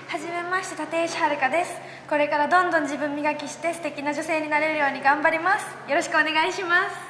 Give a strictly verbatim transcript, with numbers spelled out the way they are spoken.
はじめまして、立石遥です。これからどんどん自分磨きして素敵な女性になれるように頑張ります。よろしくお願いします。